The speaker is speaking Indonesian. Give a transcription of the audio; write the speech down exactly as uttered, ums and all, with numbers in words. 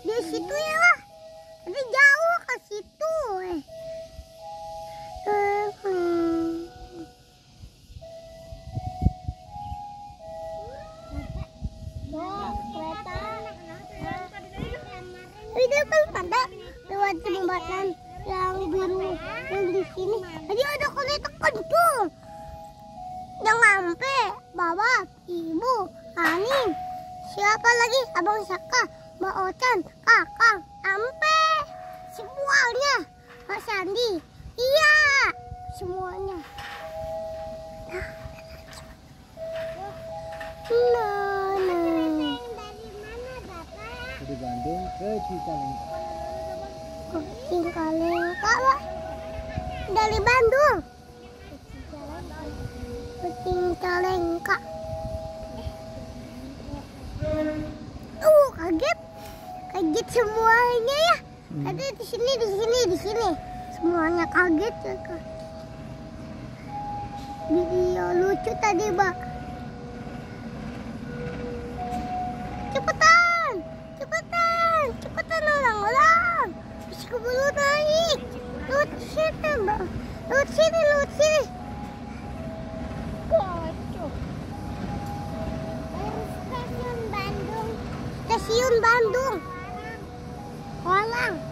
Di situ ya lah. Tadi jauh ke situ. Eh. Hmm. Itu kan ada lewat jembatan yang biru yang di sini. Tadi ada kereta kecil yang nyampe bawa ibu Ani. Siapa lagi? Abang Saka, Mbak Ocan, Kakang, Ampe, semuanya. Pak Sandi, iya, semuanya. Nah, nah. Dari Bandung ke Cicalengka. Ke Cicalengka, Pak. Dari Bandung ke Cicalengka. Uh, kaget, kaget semuanya ya. Hmm. Tadi di sini, di sini, di sini, semuanya kaget ya kak. Video lucu tadi, Pak. Cepetan, cepetan, cepetan orang-orang. Bisa keburu naik. Lewat sini, Mbak. Lewat sini, lewat sini. Kocok. Stasiun Bandung. Stasiun Bandung. Walang.